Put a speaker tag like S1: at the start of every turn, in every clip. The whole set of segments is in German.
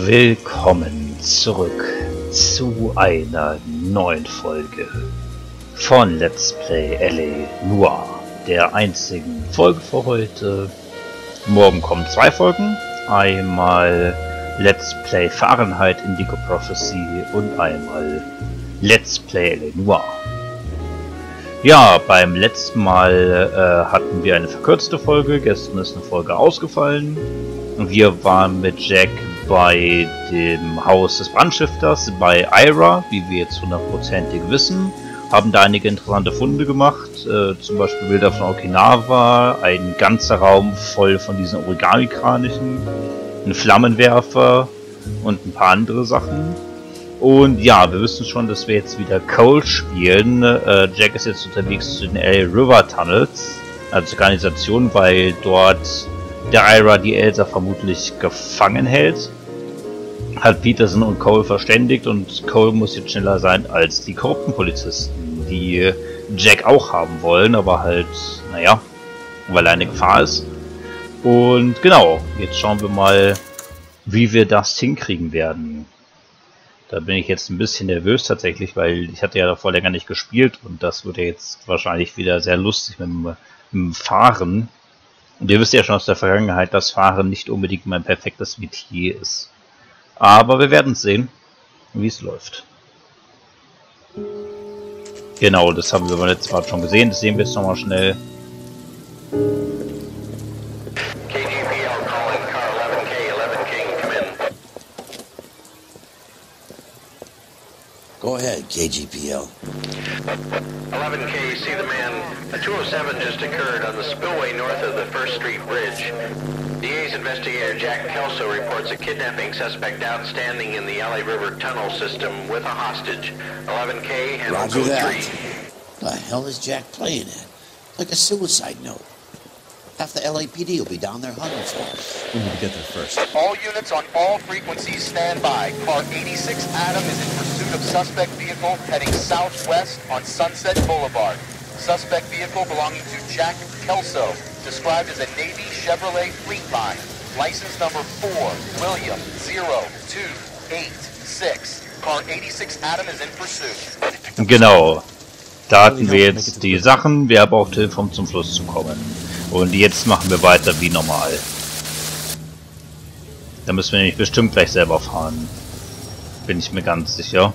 S1: Willkommen zurück zu einer neuen Folge von Let's Play LA Noire, der einzigen Folge für heute. Morgen kommen zwei Folgen, einmal Let's Play Fahrenheit Indigo Prophecy und einmal Let's Play LA Noire. Ja, beim letzten Mal hatten wir eine verkürzte Folge, gestern ist eine Folge ausgefallen. Wir waren mit Jack bei dem Haus des Brandstifters, bei Ira, wie wir jetzt 100%ig wissen, haben da einige interessante Funde gemacht, zum Beispiel Bilder von Okinawa, ein ganzer Raum voll von diesen Origami-Kranichen, ein Flammenwerfer und ein paar andere Sachen. Und ja, wir wissen schon, dass wir jetzt wieder Cole spielen. Jack ist jetzt unterwegs zu den LA River Tunnels, also zur Organisation, weil dort der Ira die Elsa vermutlich gefangen hält. Hat Peterson und Cole verständigt und Cole muss jetzt schneller sein als die korrupten Polizisten, die Jack auch haben wollen, aber halt, naja, weil er eine Gefahr ist. Und genau, jetzt schauen wir mal, wie wir das hinkriegen werden. Da bin ich jetzt ein bisschen nervös tatsächlich, weil ich hatte ja davor länger nicht gespielt und das wird ja jetzt wahrscheinlich wieder sehr lustig mit dem Fahren. Und ihr wisst ja schon aus der Vergangenheit, dass Fahren nicht unbedingt mein perfektes Metier ist. Aber wir werden sehen, wie es läuft. Genau, das haben wir beim letzten Mal schon gesehen. Das sehen wir jetzt nochmal schnell.
S2: Go ahead, KGPL.
S3: 11K, see the man. A 207 just occurred on the spillway north of the First Street Bridge. DA's investigator Jack Kelso reports a kidnapping suspect outstanding in the LA River tunnel system with a hostage. 11K, handle
S2: Roger
S3: code
S2: that.
S3: 3.
S2: The hell is Jack playing at? Like a suicide note. Half the LAPD will be down there hunting for us.
S4: We need to get there first.
S5: All units on all frequencies stand by. Car 86 Adam is in pursuit of suspect vehicle heading southwest on Sunset Boulevard. Suspect vehicle belonging to Jack Kelso, described as a Navy Chevrolet Fleetline. License number 4, William 0286. Car 86 Adam is in pursuit.
S1: Genau, da hatten wir jetzt die Sachen, wir haben auch Hilfe, um zum Fluss zu kommen. Und jetzt machen wir weiter wie normal. Da müssen wir nämlich bestimmt gleich selber fahren. Bin ich mir ganz sicher.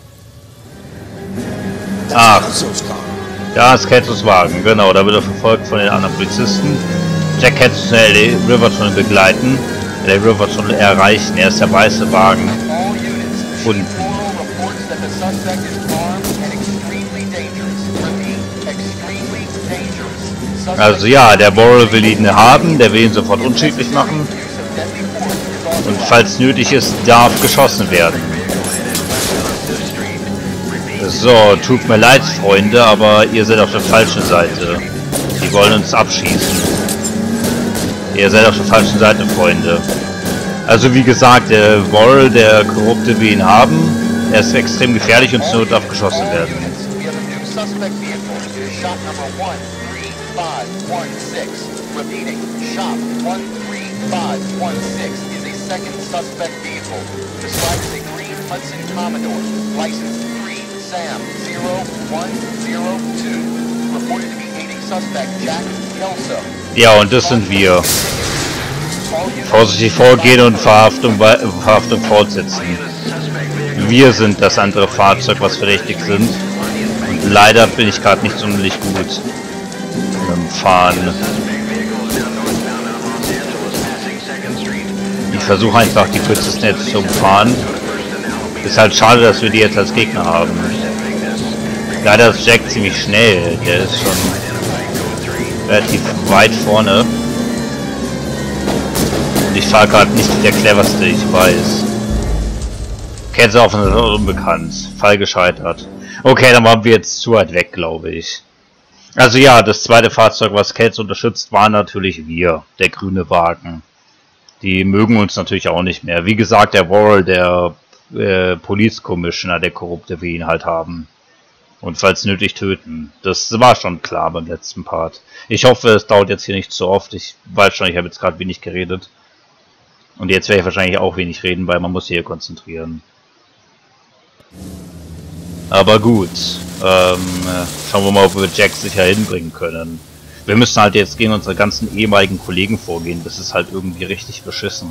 S1: Ach, da ist Kelsos Wagen, genau, da wird er verfolgt von den anderen Polizisten. Jack kann zu schnell LA River Tunnel begleiten, LA River Tunnel erreichen, er ist der weiße Wagen. Unten. Also ja, der Borrell will ihn haben, der will ihn sofort unschädlich machen. Und falls nötig ist, darf geschossen werden. So, tut mir leid, Freunde, aber ihr seid auf der falschen Seite. Die wollen uns abschießen. Ihr seid auf der falschen Seite, Freunde. Also wie gesagt, der Borrell, der Korrupte, will ihn haben. Er ist extrem gefährlich und zur Not darf geschossen werden.
S5: 13516. Repeating, shop 13516 is a second suspect vehicle, described as a green Hudson Commodore, license 3 Sam 0102, reported to be aiding suspect Jack Kelso.
S1: Ja, und das sind wir. Vorsichtig vorgehen und Verhaftung fortsetzen. Wir sind das andere Fahrzeug, was verdächtig sind. Und leider bin ich gerade nicht sonderlich gut fahren. Ich versuche einfach die kürzesten jetzt zu umfahren. Ist halt schade, dass wir die jetzt als Gegner haben. Leider ist Jack ziemlich schnell. Der ist schon relativ weit vorne. Und ich fahre gerade nicht der cleverste, ich weiß. Kennzeichen ist unbekannt. Fall gescheitert. Okay, dann waren wir jetzt zu weit weg, glaube ich. Also ja, das zweite Fahrzeug, was Kelso unterstützt, war natürlich wir, der grüne Wagen. Die mögen uns natürlich auch nicht mehr. Wie gesagt, der Worrell, der Police Commissioner, der Korrupte, wir ihn halt haben. Und falls nötig töten. Das war schon klar beim letzten Part. Ich hoffe, es dauert jetzt hier nicht so oft. Ich weiß schon, ich habe jetzt gerade wenig geredet. Und jetzt werde ich wahrscheinlich auch wenig reden, weil man muss hier konzentrieren. Aber gut. Schauen wir mal, ob wir Jack sicher hinbringen können. Wir müssen halt jetzt gegen unsere ganzen ehemaligen Kollegen vorgehen. Das ist halt irgendwie richtig beschissen.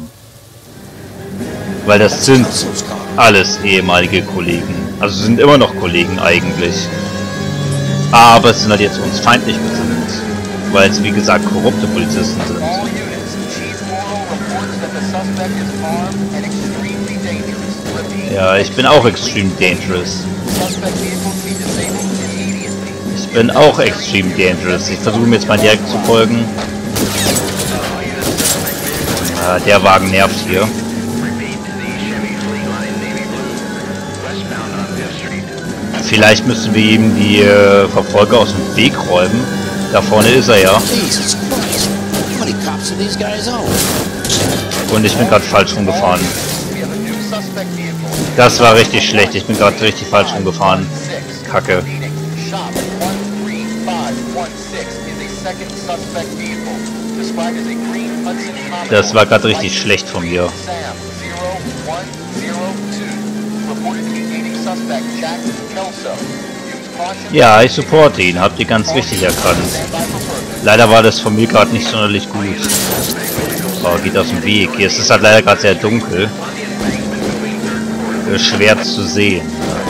S1: Weil das sind alles ehemalige Kollegen. Also sind immer noch Kollegen eigentlich. Aber es sind halt jetzt uns feindlich gesinnt. Weil es wie gesagt korrupte Polizisten sind. Ja, ich bin auch extreme dangerous. Ich bin auch extreme dangerous. Ich versuche mir jetzt mal direkt zu folgen. Der Wagen nervt hier. Vielleicht müssen wir ihm die Verfolger aus dem Weg räumen. Da vorne ist er ja. Und ich bin gerade falsch rumgefahren. Das war richtig schlecht. Ich bin gerade richtig falsch rumgefahren. Kacke. Das war gerade richtig schlecht von mir. Ja, ich supporte ihn. Habt ihr ganz richtig erkannt. Leider war das von mir gerade nicht sonderlich gut. Oh, geht aus dem Weg. Hier ist es halt leider gerade sehr dunkel. Schwer zu sehen.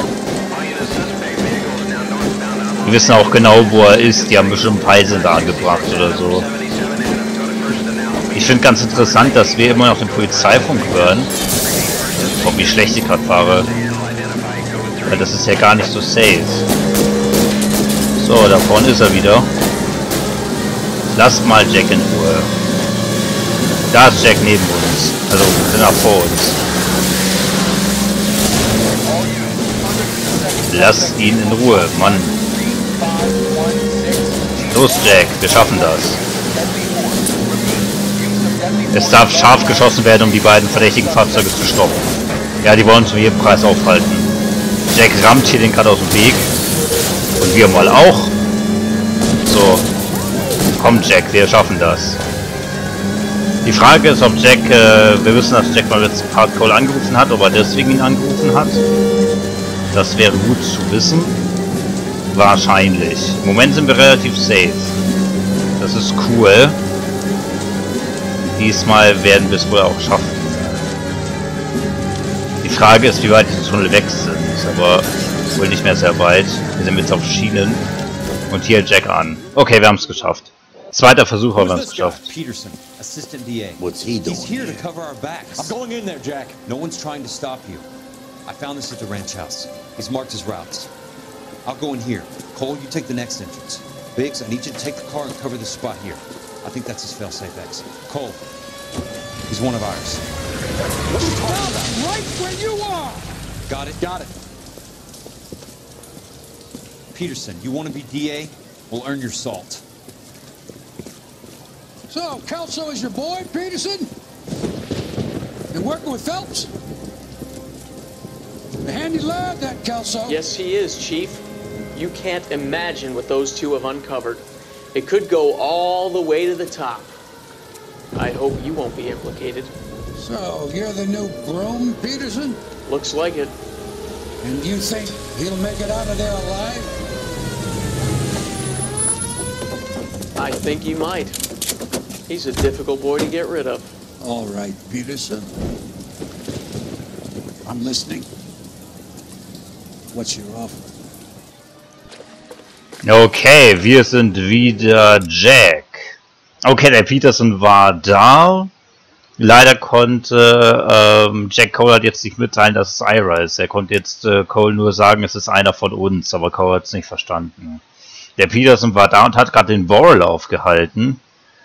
S1: Wir wissen auch genau, wo er ist. Die haben bestimmt Peilsender da angebracht oder so. Ich finde ganz interessant, dass wir immer noch den Polizeifunk hören. Oh, wie schlecht ich gerade fahre. Weil das ist ja gar nicht so safe. So, da vorne ist er wieder. Lasst mal Jack in Ruhe. Da ist Jack neben uns. Also nach vor uns. Lass ihn in Ruhe, Mann. Los Jack, wir schaffen das. Es darf scharf geschossen werden, um die beiden verdächtigen Fahrzeuge zu stoppen. Ja, die wollen uns um jeden Preis aufhalten. Jack rammt hier den gerade aus dem Weg. Und wir mal auch. So. Komm Jack, wir schaffen das. Die Frage ist, ob Jack, wir wissen, dass Jack mal letzten Part Cole angerufen hat, ob er deswegen ihn angerufen hat. Das wäre gut zu wissen. Wahrscheinlich. Im Moment sind wir relativ safe. Das ist cool. Diesmal werden wir es wohl auch schaffen. Die Frage ist, wie weit die Tunnel weg sind. Aber wohl nicht mehr sehr weit. Wir sind jetzt auf Schienen. Und hier Jack an. Okay, wir haben es geschafft. Zweiter Versuch, haben wir es geschafft.
S4: Peterson, Assistant DA.
S2: What's he doing?
S4: He's here to cover our backs. I'm going in there, Jack. No one's trying to stop you. I found this at the ranch house. He's marked his routes. I'll go in here. Cole, you take the next entrance. Biggs, I need you to take the car and cover this spot here. I think that's his fail-safe exit. Cole, he's one of ours. What are you talking about? Right where you are! Got it? Got it. Peterson, you want to be DA? We'll earn your salt.
S6: So, Kelso is your boy, Peterson? Been working with Phelps? A handy lad, that Kelso.
S7: Yes, he is, Chief. You can't imagine what those two have uncovered. It could go all the way to the top. I hope you won't be implicated.
S6: So, you're the new groom, Peterson?
S7: Looks like it.
S6: And you think he'll make it out of there alive?
S7: I think he might. He's a difficult boy to get rid of.
S6: All right, Peterson. I'm listening. What's your offer?
S1: Okay, wir sind wieder Jack. Okay, der Peterson war da. Leider konnte Jack Cole hat jetzt nicht mitteilen, dass es Ira ist. Er konnte jetzt Cole nur sagen, es ist einer von uns, aber Cole hat es nicht verstanden. Der Peterson war da und hat gerade den Worrell aufgehalten.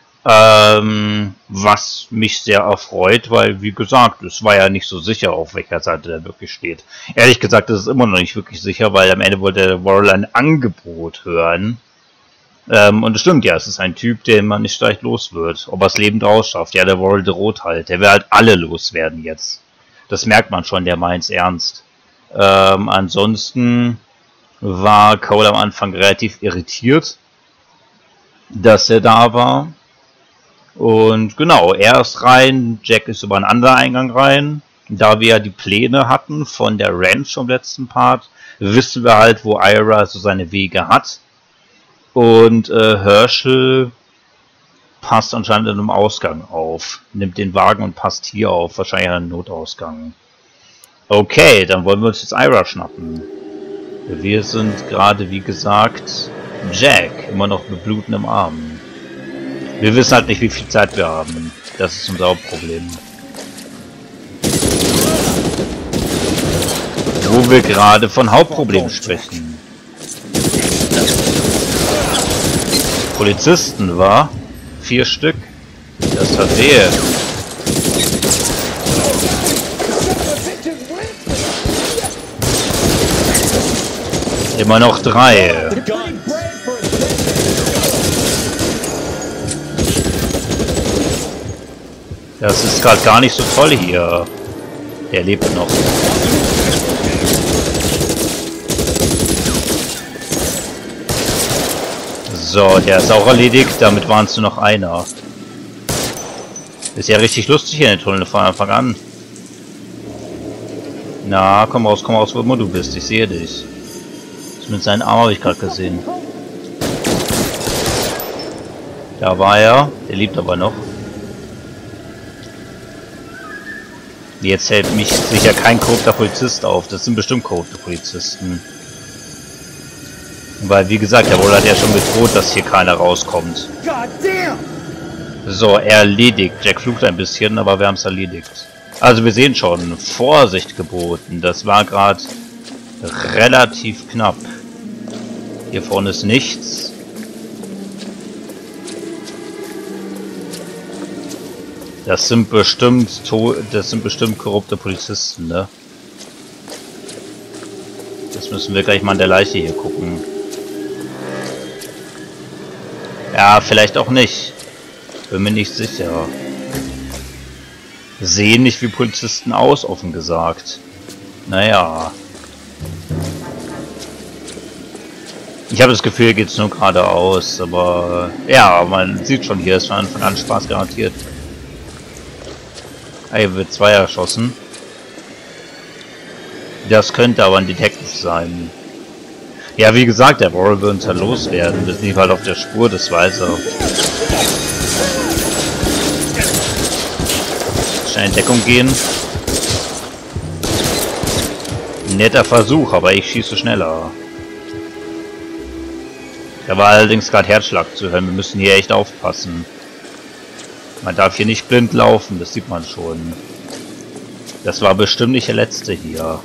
S1: Was mich sehr erfreut, weil, wie gesagt, es war ja nicht so sicher, auf welcher Seite der wirklich steht. Ehrlich gesagt, das ist immer noch nicht wirklich sicher, weil am Ende wollte der Worrell ein Angebot hören. Und es stimmt ja, es ist ein Typ, den man nicht leicht los wird. Ob er es lebend rausschafft. Ja, der Worrell droht halt. Der will halt alle loswerden jetzt. Das merkt man schon, der meint's ernst. Ansonsten war Cole am Anfang relativ irritiert, dass er da war. Und genau, er ist rein, Jack ist über einen anderen Eingang rein. Da wir ja die Pläne hatten von der Ranch im letzten Part, wissen wir halt, wo Ira so seine Wege hat. Und Herschel passt anscheinend in einem Ausgang auf. Nimmt den Wagen und passt hier auf. Wahrscheinlich einen Notausgang. Okay, dann wollen wir uns jetzt Ira schnappen. Wir sind gerade, wie gesagt, Jack. Immer noch mit blutendem Arm. Wir wissen halt nicht, wie viel Zeit wir haben. Das ist unser Hauptproblem. Wo wir gerade von Hauptproblemen sprechen. Polizisten, war 4 Stück. Das hat wehe. Immer noch 3. Das ist gerade gar nicht so toll hier. Der lebt noch. So, der ist auch erledigt. Damit waren es nur noch einer. Ist ja richtig lustig hier in den Tunnel von Anfang an. Na, komm raus, wo immer du bist. Ich sehe dich. Mit seinen Arm habe ich gerade gesehen. Da war er. Der lebt aber noch. Jetzt hält mich sicher kein korrupter Polizist auf. Das sind bestimmt korrupte Polizisten. Weil, wie gesagt, der Wohl hat ja schon bedroht, dass hier keiner rauskommt. So, erledigt. Jack flucht ein bisschen, aber wir haben es erledigt. Also wir sehen schon, Vorsicht geboten. Das war gerade relativ knapp. Hier vorne ist nichts. Das sind bestimmt korrupte Polizisten, ne? Das müssen wir gleich mal an der Leiche hier gucken. Ja, vielleicht auch nicht. Bin mir nicht sicher. Sehen nicht wie Polizisten aus, offen gesagt. Naja. Ich habe das Gefühl, hier geht es nur geradeaus, aber ja, man sieht schon, hier ist von Anfang an Spaß garantiert. Hier wird 2 erschossen. Das könnte aber ein Detective sein. Ja, wie gesagt, der Warren wird uns ja loswerden. Wir sind halt auf der Spur, das weiß er. Schnell in Deckung gehen. Netter Versuch, aber ich schieße schneller. Da war allerdings gerade Herzschlag zu hören. Wir müssen hier echt aufpassen. Man darf hier nicht blind laufen, das sieht man schon. Das war bestimmt nicht der letzte hier.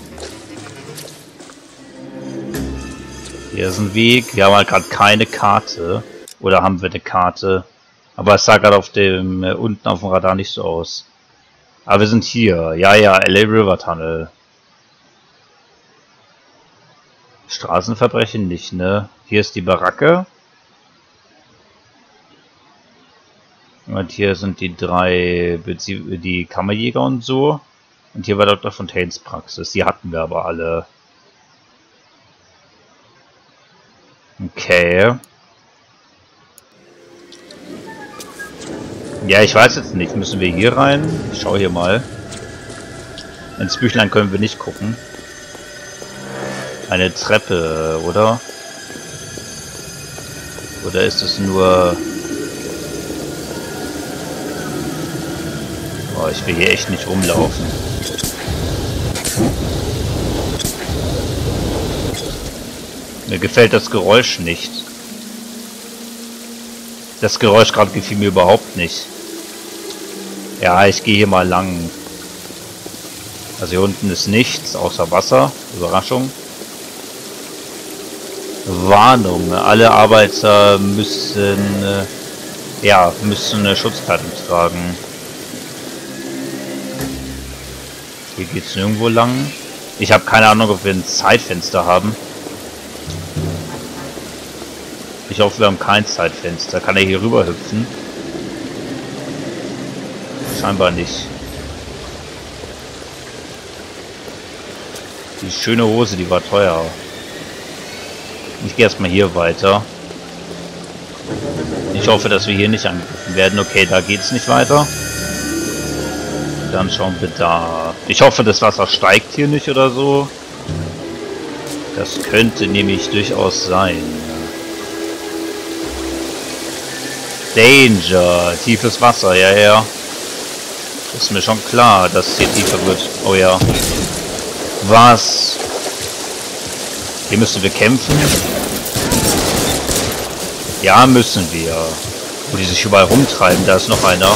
S1: Hier ist ein Weg. Wir haben halt gerade keine Karte. Oder haben wir eine Karte? Aber es sah gerade auf dem unten auf dem Radar nicht so aus. Aber wir sind hier. Ja, LA River Tunnel. Straßenverbrechen nicht, ne? Hier ist die Baracke. Und hier sind die 3, die Kammerjäger und so. Und hier war Dr. Fontaines Praxis. Die hatten wir aber alle. Okay. Ja, ich weiß jetzt nicht. Müssen wir hier rein? Ich schau hier mal. Ins Büchlein können wir nicht gucken. Eine Treppe, oder? Oder ist es nur... Oh, ich will hier echt nicht rumlaufen. Mir gefällt das Geräusch nicht. Das Geräusch gerade gefiel mir überhaupt nicht. Ja, ich gehe hier mal lang. Also hier unten ist nichts, außer Wasser. Überraschung. Warnung. Alle Arbeiter müssen müssen eine Schutzkleidung tragen. Hier geht es nirgendwo lang. Ich habe keine Ahnung, ob wir ein Zeitfenster haben. Ich hoffe, wir haben kein Zeitfenster. Kann er hier rüber hüpfen? Scheinbar nicht. Die schöne Hose, die war teuer. Ich gehe erstmal hier weiter. Ich hoffe, dass wir hier nicht angegriffen werden. Okay, da geht's nicht weiter. Dann schauen wir da. Ich hoffe, das Wasser steigt hier nicht oder so. Das könnte nämlich durchaus sein. Danger, tiefes Wasser, ja, ja. Ist mir schon klar, dass es hier tiefer wird. Oh ja. Was? Hier müssen wir kämpfen. Ja, müssen wir. Wo die sich überall rumtreiben, da ist noch einer.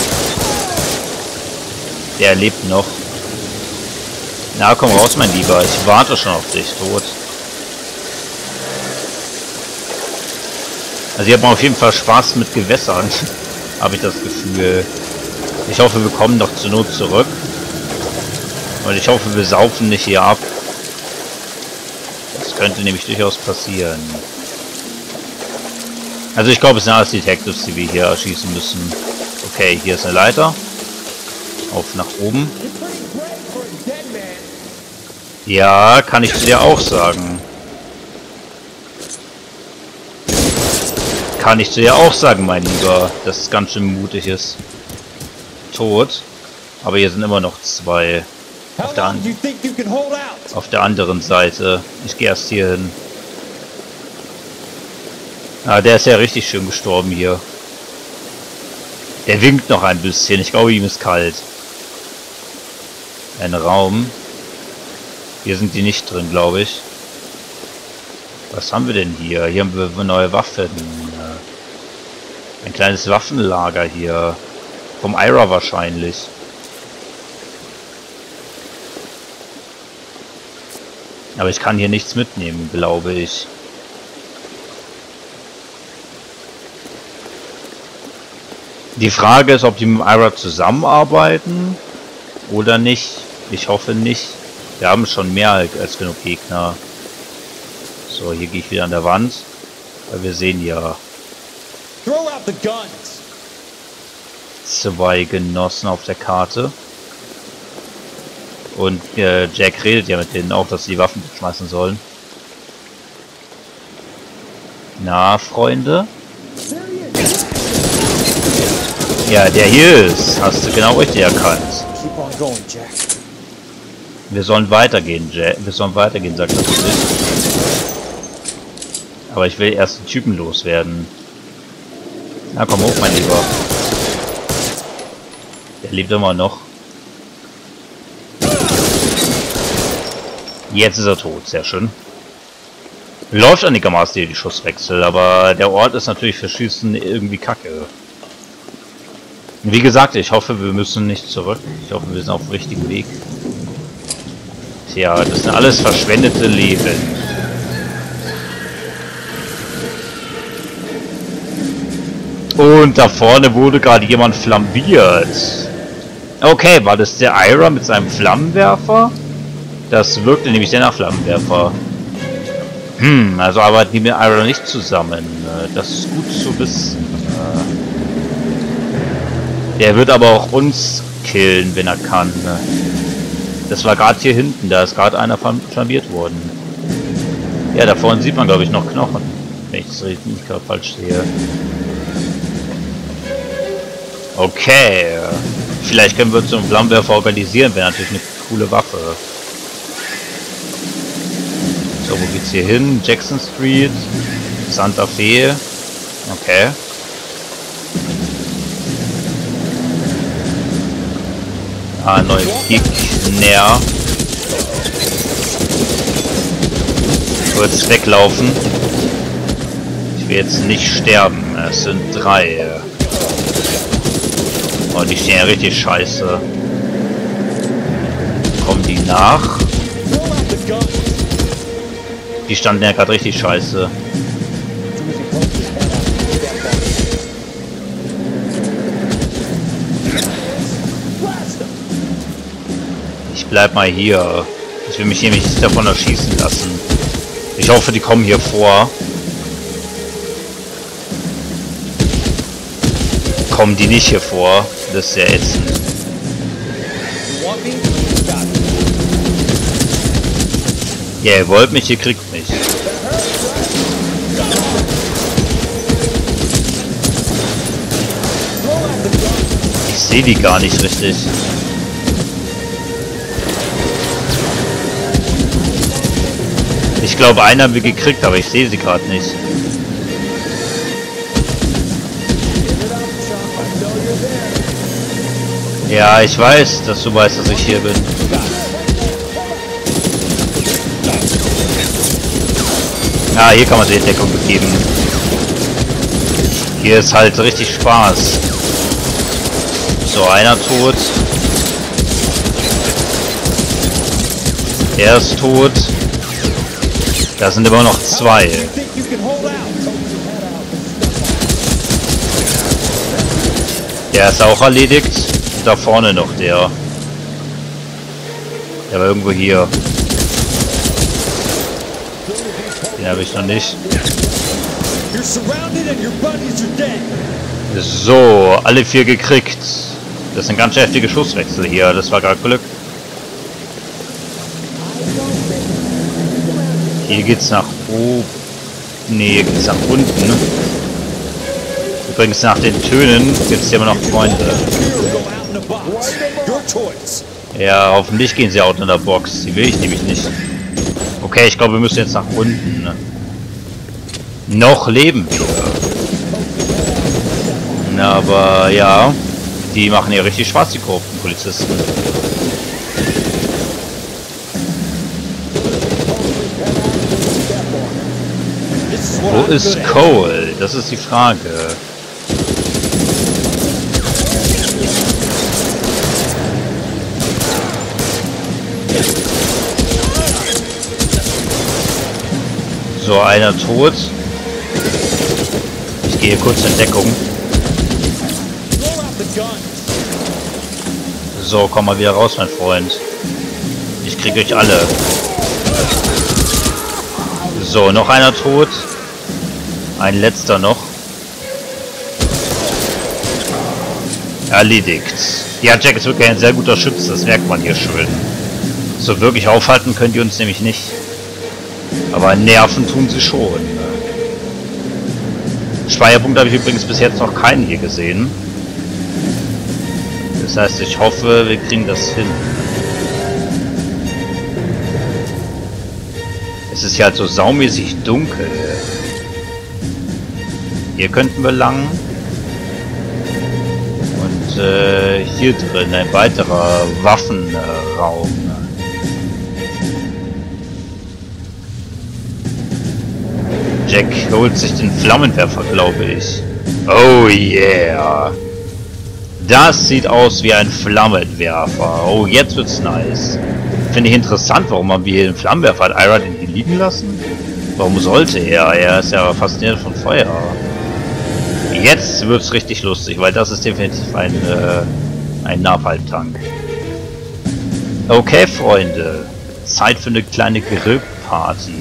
S1: Der lebt noch. Na, komm raus, mein Lieber. Ich warte schon auf dich, tot. Also hier hat man auf jeden Fall Spaß mit Gewässern. Habe ich das Gefühl. Ich hoffe, wir kommen noch zur Not zurück. Und ich hoffe, wir saufen nicht hier ab. Das könnte nämlich durchaus passieren. Also ich glaube, es sind alles Detectives, die wir hier erschießen müssen. Okay, hier ist eine Leiter. Auf nach oben. Ja, kann ich zu dir auch sagen. Kann ich zu dir auch sagen, mein Lieber, dass es ganz schön mutig ist. Tot. Aber hier sind immer noch zwei. Auf der anderen Seite. Ich gehe erst hier hin. Ah, der ist ja richtig schön gestorben hier. Der winkt noch ein bisschen. Ich glaube, ihm ist kalt. Ein Raum. Hier sind die nicht drin, glaube ich. Was haben wir denn hier? Hier haben wir neue Waffen. Ein kleines Waffenlager hier. Vom IRA wahrscheinlich. Aber ich kann hier nichts mitnehmen, glaube ich. Die Frage ist, ob die mit dem IRA zusammenarbeiten oder nicht. Ich hoffe nicht. Wir haben schon mehr als genug Gegner. So, hier gehe ich wieder an der Wand. Weil wir sehen ja zwei Genossen auf der Karte. Und Jack redet ja mit denen auch, dass sie die Waffen schmeißen sollen. Na, Freunde? Ja, der hier ist. Hast du genau richtig erkannt. Wir sollen weitergehen, Jack. Wir sollen weitergehen, sagt das nicht. Aber ich will erst den Typen loswerden. Na, komm hoch, mein Lieber. Der lebt immer noch. Jetzt ist er tot, sehr schön. Läuft einigermaßen hier die Schusswechsel, aber der Ort ist natürlich für Schießen irgendwie kacke. Wie gesagt, ich hoffe, wir müssen nicht zurück. Ich hoffe, wir sind auf dem richtigen Weg. Tja, das sind alles verschwendete Leben. Und da vorne wurde gerade jemand flambiert. Okay, war das der IRA mit seinem Flammenwerfer? Das wirkte nämlich sehr nach Flammenwerfer. Also arbeiten die mit IRA nicht zusammen. Das ist gut zu wissen. Der wird aber auch uns killen, wenn er kann. Das war gerade hier hinten, da ist gerade einer flambiert worden. Ja, da vorne sieht man, glaube ich, noch Knochen. Wenn ich das nicht gerade falsch sehe. Okay. Vielleicht können wir uns so einen Flammenwerfer organisieren, wäre natürlich eine coole Waffe. So, wo geht's hier hin? Jackson Street, Santa Fe. Okay. Ah, neue Gegner. Kurz weglaufen. Ich will jetzt nicht sterben. Es sind 3. Oh, die stehen ja richtig scheiße. Kommen die nach? Die standen ja gerade richtig scheiße. Ich bleib mal hier. Ich will mich hier nicht davon erschießen lassen. Ich hoffe, die kommen hier vor. Kommen die nicht hier vor? Das ist sehr ätzend. Ja, ihr wollt mich, ihr kriegt mich. sehe die gar nicht richtig. Ich glaube, einen haben wir gekriegt, aber ich sehe sie gerade nicht. Ja, ich weiß, dass du weißt, dass ich hier bin. Ah, hier kann man die Deckung begeben. Hier ist halt richtig Spaß. So, einer tot. Er ist tot. Da sind immer noch zwei. Der ist auch erledigt. Da vorne noch der. Der war irgendwo hier. Den habe ich noch nicht. So, alle 4 gekriegt. Das sind ganz heftige Schusswechsel hier. Das war gerade Glück. Hier geht's nach oben. Nee, hier geht's nach unten. Übrigens nach den Tönen gibt's hier immer noch Freunde. Ja, hoffentlich gehen sie out in der Box. Die will ich nämlich nicht. Okay, ich glaube, wir müssen jetzt nach unten. Noch leben wir. Aber ja, die machen ja richtig Spaß, die korrupten Polizisten. Wo ist Cole? Das ist die Frage. So, einer tot. Ich gehe kurz in Deckung. So, komm mal wieder raus, mein Freund. Ich krieg euch alle. So, noch einer tot. Ein letzter noch. Erledigt. Ja, Jack ist wirklich ein sehr guter Schütze, das merkt man hier schön. So wirklich aufhalten könnt ihr uns nämlich nicht. Aber nerven tun sie schon. Speierpunkt habe ich übrigens bis jetzt noch keinen hier gesehen. Das heißt, ich hoffe, wir kriegen das hin. Es ist ja halt so saumäßig dunkel. Hier könnten wir lang. Und hier drin ein weiterer Waffenraum. Jack holt sich den Flammenwerfer, glaube ich. Oh yeah. Das sieht aus wie ein Flammenwerfer. Oh, jetzt wird's nice. Finde ich interessant, warum haben wir den Flammenwerfer? Hat Ira den hier liegen lassen? Warum sollte er? Er ist ja fasziniert von Feuer. Jetzt wird's richtig lustig, weil das ist definitiv ein Napalm-Tank. Okay, Freunde. Zeit für eine kleine Grillparty.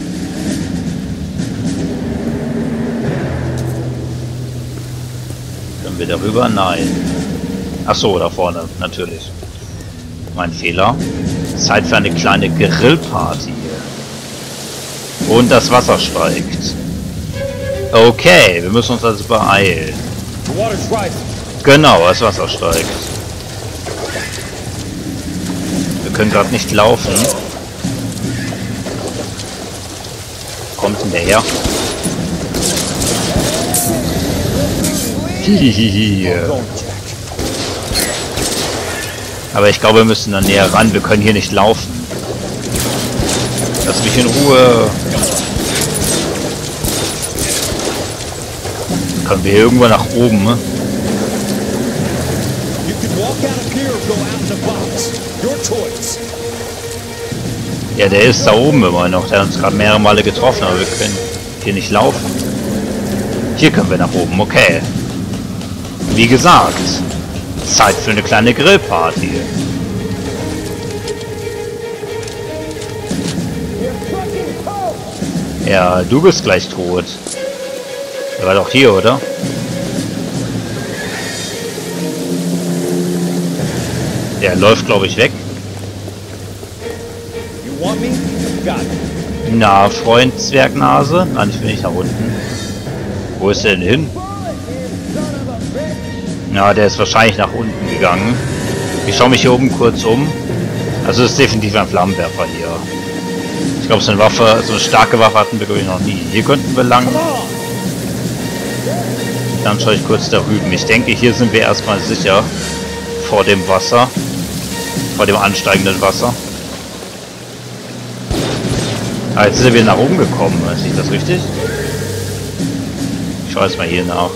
S1: Können wir darüber? Nein. Ach so, da vorne, natürlich. Mein Fehler. Zeit für eine kleine Grillparty. Und das Wasser steigt. Okay, wir müssen uns also beeilen. Genau, das Wasser steigt. Wir können gerade nicht laufen. Kommt denn der her? Hihihi. Aber ich glaube, wir müssen da näher ran. Wir können hier nicht laufen. Lass mich in Ruhe. Können wir hier irgendwo nach oben? Ne? Ja, der ist da oben immer noch. Der hat uns gerade mehrere Male getroffen, aber wir können hier nicht laufen. Hier können wir nach oben, okay. Wie gesagt, Zeit für eine kleine Grillparty. Ja, du bist gleich tot. Der war doch hier, oder? Der läuft, glaube ich, weg. Na, Freund Zwergnase? Nein, ich bin nicht nach unten. Wo ist der denn hin? Ja, der ist wahrscheinlich nach unten gegangen. Ich schaue mich hier oben kurz um. Also es ist definitiv ein Flammenwerfer hier. Ich glaube, so eine Waffe, so eine starke Waffe hatten wir glaube ich noch nie. Hier könnten wir lang. Dann schaue ich kurz da rüben. Ich denke, hier sind wir erstmal sicher vor dem Wasser. Vor dem ansteigenden Wasser. Ah, jetzt sind wir nach oben gekommen. Ist nicht das richtig? Ich schaue jetzt mal hier nach.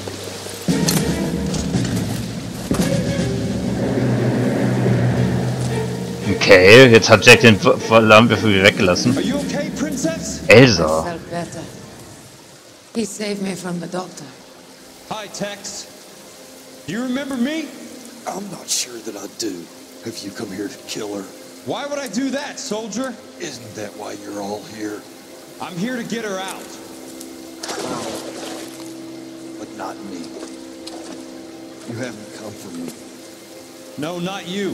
S1: Okay, jetzt hat Jack den Flammenwerfer wieder weggelassen.
S4: Are you okay, Princess?
S1: Elsa.
S8: I felt better. He saved me from the doctor.
S4: Hi, Tex. Do you remember me?
S9: I'm not sure that I do. Have you come here to kill her?
S4: Why would I do that, soldier?
S9: Isn't that why you're all here?
S4: I'm here to get her out.
S9: But not me. You haven't come for me.
S4: No, not you.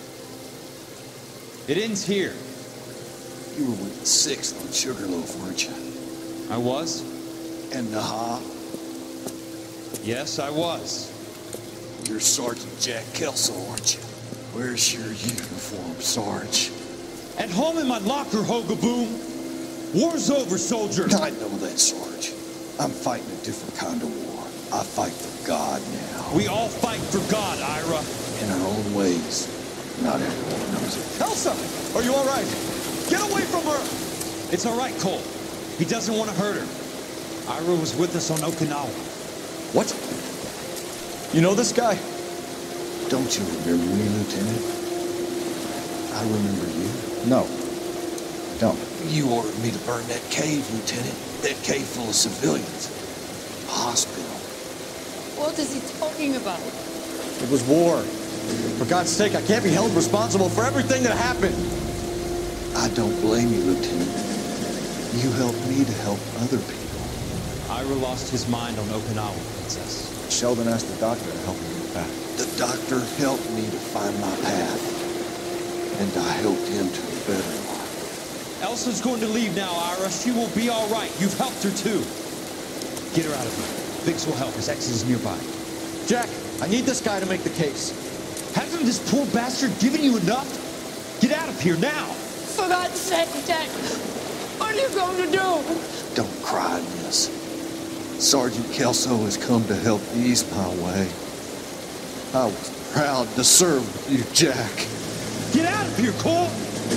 S4: It ends here.
S9: You were with the 6th on Sugarloaf, weren't you?
S4: I was?
S9: And Naha?
S4: Yes, I was.
S9: You're Sergeant Jack Kelso, aren't you? Where's your uniform, Sarge?
S4: At home in my locker, Hogaboom. War's over, soldier.
S9: I know that, Sarge. I'm fighting a different kind of war. I fight for God now.
S4: We all fight for God, Ira.
S9: In our own ways. Not everyone knows it.
S4: Elsa, are you all right? Get away from her! It's all right, Cole. He doesn't want to hurt her. Ira was with us on Okinawa.
S9: What? You know this guy? Don't you remember me, Lieutenant? I remember you. No, I don't. You ordered me to burn that cave, Lieutenant. That cave full of civilians. A hospital.
S8: What is he talking about?
S10: It was war. For God's sake, I can't be held responsible for everything that happened.
S9: I don't blame you, Lieutenant. You helped me to help other people.
S4: Ira lost his mind on Okinawa, Princess.
S10: Sheldon asked the doctor to help him get back.
S9: The doctor helped me to find my path. And I helped him to a better life.
S4: Elsa's going to leave now, Ira. She will be all right. You've helped her, too. Get her out of here. Biggs will help. His ex is nearby.
S10: Jack, I need this guy to make the case.
S4: Hasn't this poor bastard given you enough? Get out of here now!
S8: For God's sake, Jack! What are you going to do?
S9: Don't cry, miss. Sergeant Kelso has come to help ease my way. I was proud to serve with you, Jack.
S4: Get out of here, Cole!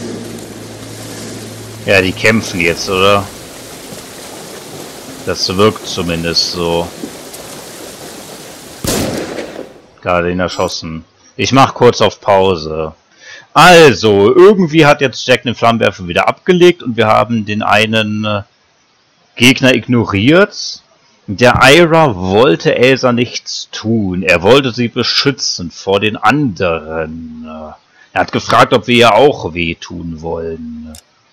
S1: Ja, die kämpfen jetzt, oder? Das wirkt zumindest so. Gerade ihn erschossen. Ich mach kurz auf Pause. Also, irgendwie hat jetzt Jack den Flammenwerfer wieder abgelegt und wir haben den einen Gegner ignoriert. Der Ira wollte Elsa nichts tun. Er wollte sie beschützen vor den anderen. Er hat gefragt, ob wir ihr auch wehtun wollen.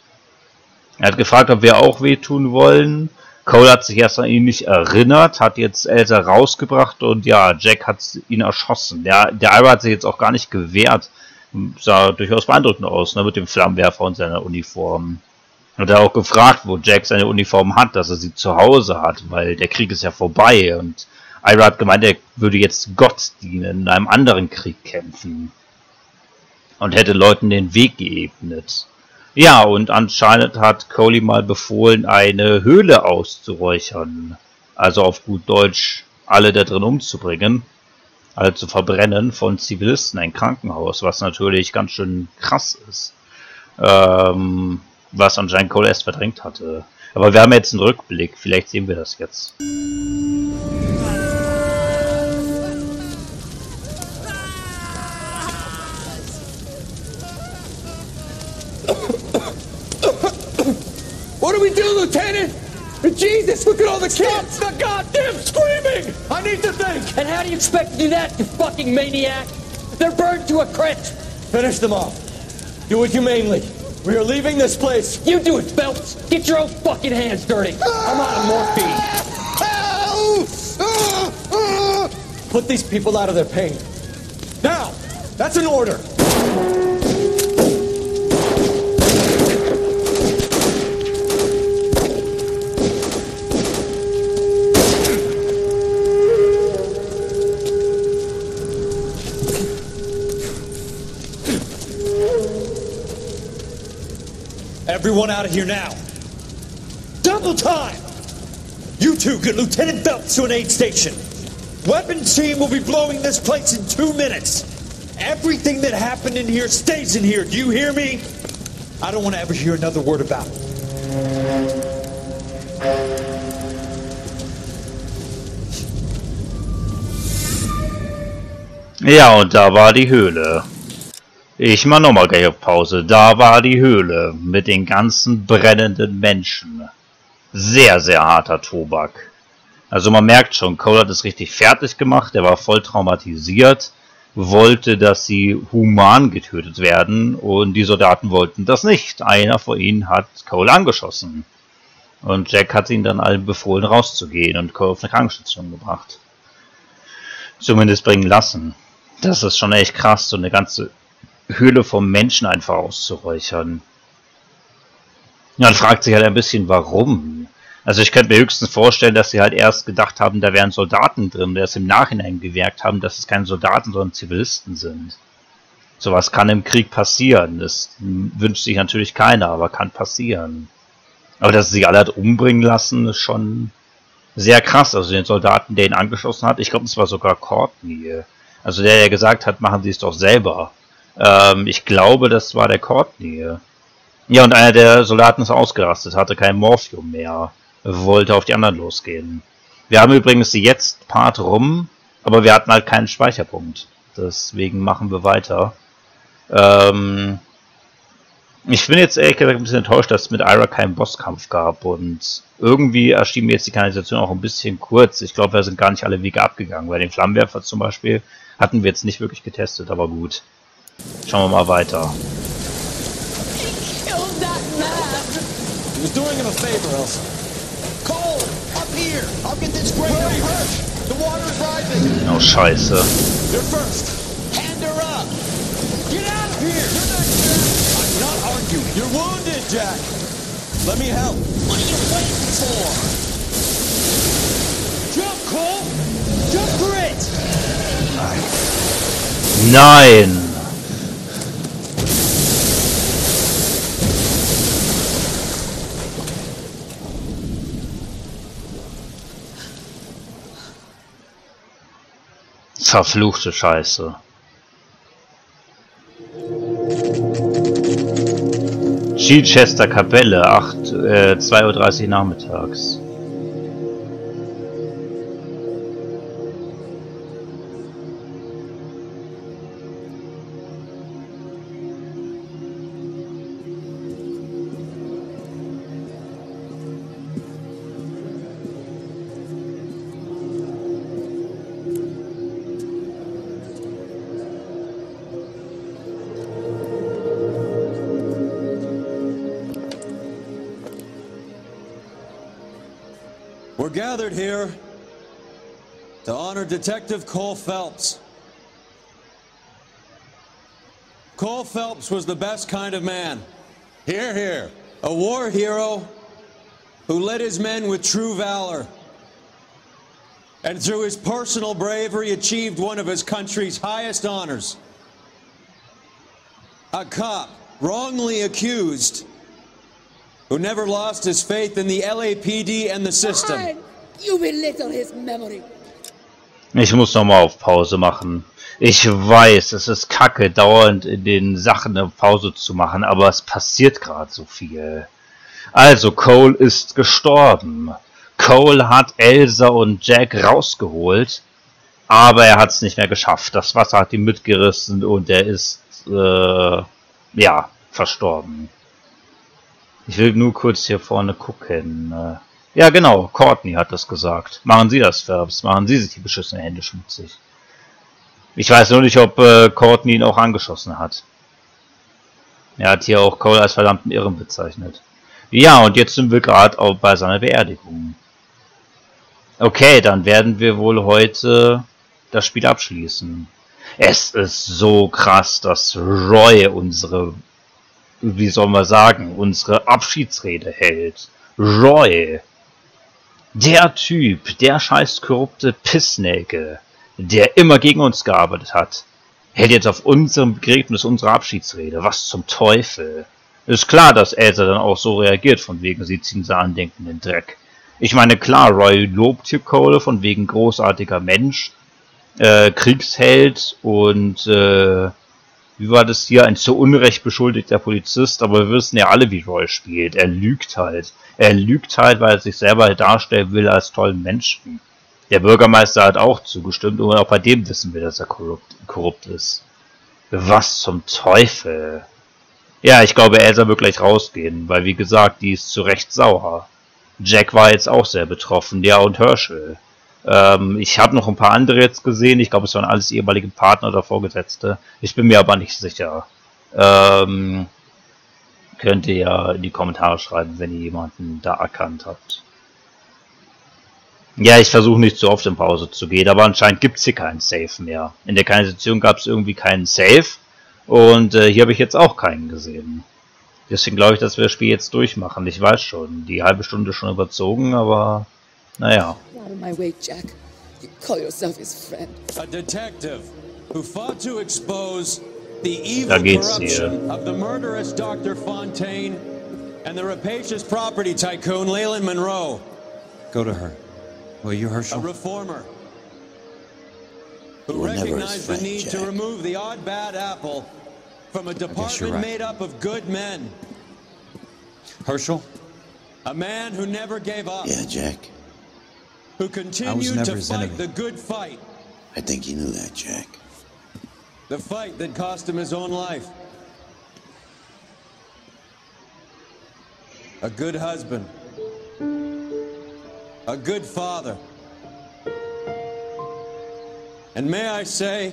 S1: Cole hat sich erst an ihn nicht erinnert, hat jetzt Elsa rausgebracht und ja, Jack hat ihn erschossen. Der Ira hat sich jetzt auch gar nicht gewehrt. Sah durchaus beeindruckend aus, ne, mit dem Flammenwerfer und seiner Uniform. Und er hat auch gefragt, wo Jack seine Uniform hat, dass er sie zu Hause hat, weil der Krieg ist ja vorbei. Und Ira hat gemeint, er würde jetzt Gott dienen, in einem anderen Krieg kämpfen. Und hätte Leuten den Weg geebnet. Ja, und anscheinend hat Coley mal befohlen, eine Höhle auszuräuchern. Also auf gut Deutsch, alle da drin umzubringen. Alle zu verbrennen von Zivilisten, ein Krankenhaus, was natürlich ganz schön krass ist. Was anscheinend Cole erst verdrängt hatte. Aber wir haben jetzt einen Rückblick, vielleicht sehen wir das jetzt.
S10: What do we do, Lieutenant? Jesus, look at all the kids! Stop the goddamn screaming! I need to think!
S11: And how do you expect to do that, you fucking maniac? They're burned to a crisp!
S10: Finish them off. Do it humanely. We are leaving this place.
S11: You do it, Phelps! Get your own fucking hands dirty! I'm out of morphine!
S10: Put these people out of their pain. Now! That's an order! Everyone out of here now. Double time! You two get Lieutenant Phelps to an aid station. Weapons team will be blowing this place in 2 minutes. Everything that happened in here stays in here. Do you hear me? I don't want to ever hear another word about it.
S1: Ja, und da war die Höhle. Ich mach nochmal gleich auf Pause. Da war die Höhle mit den ganzen brennenden Menschen. Sehr, sehr harter Tobak. Also man merkt schon, Cole hat es richtig fertig gemacht. Er war voll traumatisiert. Wollte, dass sie human getötet werden. Und die Soldaten wollten das nicht. Einer von ihnen hat Cole angeschossen. Und Jack hat ihnen dann allen befohlen, rauszugehen und Cole auf eine Krankenstation gebracht. Zumindest bringen lassen. Das ist schon echt krass, so eine ganze Höhle vom Menschen einfach auszuräuchern. Ja, man fragt sich halt ein bisschen, warum. Also ich könnte mir höchstens vorstellen, dass sie halt erst gedacht haben, da wären Soldaten drin, der es im Nachhinein gemerkt haben, dass es keine Soldaten, sondern Zivilisten sind. Sowas kann im Krieg passieren. Das wünscht sich natürlich keiner, aber kann passieren. Aber dass sie alle hat umbringen lassen, ist schon sehr krass. Also den Soldaten, der ihn angeschossen hat, ich glaube, es war sogar Courtney. Also der gesagt hat, machen Sie es doch selber. Ich glaube, das war der Courtney. Ja, und einer der Soldaten ist ausgerastet, hatte kein Morphium mehr, wollte auf die anderen losgehen. Wir haben übrigens jetzt Part rum, aber wir hatten halt keinen Speicherpunkt. Deswegen machen wir weiter. Ich bin jetzt ehrlich gesagt ein bisschen enttäuscht, dass es mit Ira keinen Bosskampf gab. Und irgendwie erschien mir jetzt die Kanalisation auch ein bisschen kurz. Ich glaube, wir sind gar nicht alle Wege abgegangen. Bei den Flammenwerfer zum Beispiel hatten wir jetzt nicht wirklich getestet, aber gut. Schauen wir mal weiter.
S10: He was doing him a favor, Elsa. Cole, up here! I'll get this great hurt! The water's rising!
S1: Oh, scheiße.
S10: You're first! Hand her up! Get out of here! You're not Jack! I'm not arguing. You're wounded, Jack! Let me help! What are you waiting for? Jump, Cole! Jump for it!
S1: Nein! Verfluchte Scheiße. Chichester Kapelle, 2:30 Uhr nachmittags.
S10: We're gathered here to honor Detective Cole Phelps. Cole Phelps was the best kind of man. Hear, hear. A war hero who led his men with true valor. And through his personal bravery achieved one of his country's highest honors. A cop wrongly accused who never lost his faith in the LAPD and the system.
S8: You belittle his memory.
S1: Ich muss nochmal auf Pause machen. Ich weiß, es ist kacke, dauernd in den Sachen eine Pause zu machen, aber es passiert gerade so viel. Also, Cole ist gestorben. Cole hat Elsa und Jack rausgeholt, aber er hat es nicht mehr geschafft. Das Wasser hat ihn mitgerissen und er ist, ja, verstorben. Ich will nur kurz hier vorne gucken. Ja, genau, Courtney hat das gesagt. Machen Sie das, Phelps. Machen Sie sich die beschissenen Hände schmutzig. Ich weiß nur nicht, ob Courtney ihn auch angeschossen hat. Er hat hier auch Cole als verdammten Irren bezeichnet. Ja, und jetzt sind wir gerade auch bei seiner Beerdigung. Okay, dann werden wir wohl heute das Spiel abschließen. Es ist so krass, dass Roy unsere, wie soll man sagen, unsere Abschiedsrede hält. Roy, der Typ, der scheiß korrupte Pissnägel, der immer gegen uns gearbeitet hat, hält jetzt auf unserem Begräbnis unsere Abschiedsrede. Was zum Teufel? Ist klar, dass Elsa dann auch so reagiert, von wegen sie ziehen sie Andenken in den Dreck. Ich meine, klar, Roy lobt hier Cole von wegen großartiger Mensch, Kriegsheld und wie war das hier? Ein zu Unrecht beschuldigter Polizist, aber wir wissen ja alle, wie Roy spielt. Er lügt halt. Er lügt halt, weil er sich selber darstellen will als tollen Menschen. Der Bürgermeister hat auch zugestimmt und auch bei dem wissen wir, dass er korrupt ist. Was zum Teufel? Ja, ich glaube, Elsa wird gleich rausgehen, weil wie gesagt, die ist zu Recht sauer. Jack war jetzt auch sehr betroffen, ja, und Herschel. Ich habe noch ein paar andere jetzt gesehen. Ich glaube, es waren alles ehemalige Partner oder Vorgesetzte. Ich bin mir aber nicht sicher. Könnt ihr ja in die Kommentare schreiben, wenn ihr jemanden da erkannt habt. Ja, ich versuche nicht zu oft in Pause zu gehen, aber anscheinend gibt es hier keinen Safe mehr. In der Kanalisation gab es irgendwie keinen Safe. Und hier habe ich jetzt auch keinen gesehen. Deswegen glaube ich, dass wir das Spiel jetzt durchmachen. Ich weiß schon, die halbe Stunde schon überzogen, aber naja.
S8: Out of my way, Jack. You call yourself his friend.
S12: A detective who fought to expose the evil corruption of the murderous Dr. Fontaine and the rapacious property tycoon Leland Monroe.
S4: Go to her. Will you, Herschel?
S12: A reformer who recognized the need to remove the odd bad apple from a department made up of good men.
S4: Herschel?
S12: A man who never gave up.
S2: Yeah, Jack.
S12: Who continued to fight the good fight.
S2: I think you knew that, Jack.
S12: The fight that cost him his own life. A good husband. A good father. And may I say,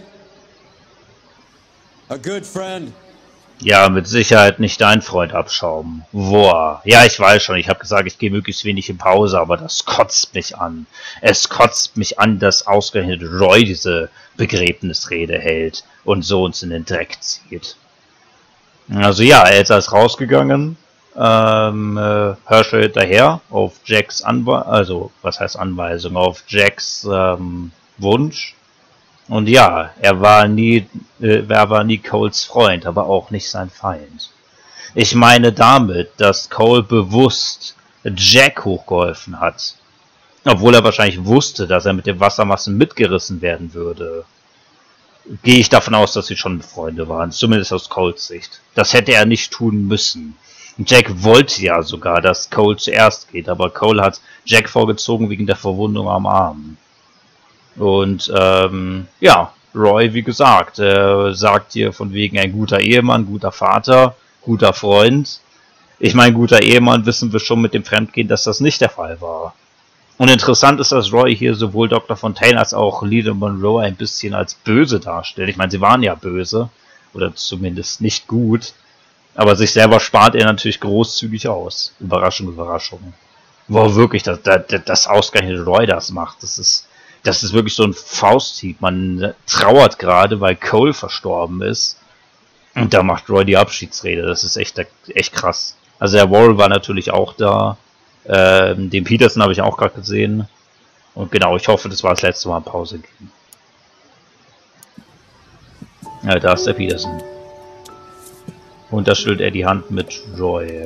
S12: a good friend.
S1: Ja, mit Sicherheit nicht dein Freund Abschaum. Boah. Ja, ich weiß schon, ich habe gesagt, ich gehe möglichst wenig in Pause, aber das kotzt mich an. Es kotzt mich an, dass ausgerechnet Roy diese Begräbnisrede hält und so uns in den Dreck zieht. Also ja, Elsa ist rausgegangen, Herschel hinterher auf Jacks Anweisung, auf Jacks Wunsch. Und ja, er war nie Coles Freund, aber auch nicht sein Feind. Ich meine damit, dass Cole bewusst Jack hochgeholfen hat. Obwohl er wahrscheinlich wusste, dass er mit den Wassermassen mitgerissen werden würde. Gehe ich davon aus, dass sie schon Freunde waren, zumindest aus Coles Sicht. Das hätte er nicht tun müssen. Jack wollte ja sogar, dass Cole zuerst geht, aber Cole hat Jack vorgezogen wegen der Verwundung am Arm. Und ja, Roy, wie gesagt, sagt hier von wegen ein guter Ehemann, guter Vater, guter Freund. Ich meine, guter Ehemann wissen wir schon mit dem Fremdgehen, dass das nicht der Fall war. Und interessant ist, dass Roy hier sowohl Dr. Fontaine als auch Leland Monroe ein bisschen als böse darstellt. Ich meine, sie waren ja böse, oder zumindest nicht gut, aber sich selber spart er natürlich großzügig aus. Überraschung, Überraschung. Wo wirklich, dass ausgerechnet Roy das macht, das ist wirklich so ein Fausthieb. Man trauert gerade, weil Cole verstorben ist. Und da macht Roy die Abschiedsrede. Das ist echt krass. Also der Warren war natürlich auch da. Den Peterson habe ich auch gerade gesehen. Und genau, ich hoffe, das war das letzte Mal Pause geben. Ja, da ist der Peterson. Und da schüttelt er die Hand mit Roy.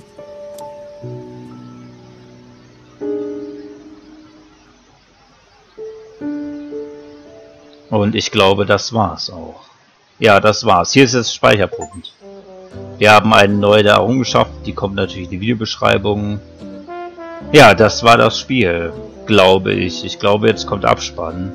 S1: Und ich glaube, das war's auch. Ja, das war's. Hier ist jetzt Speicherpunkt. Wir haben eine neue Errungenschaft, die kommt natürlich in die Videobeschreibung. Ja, das war das Spiel, glaube ich. Ich glaube, jetzt kommt Abspann.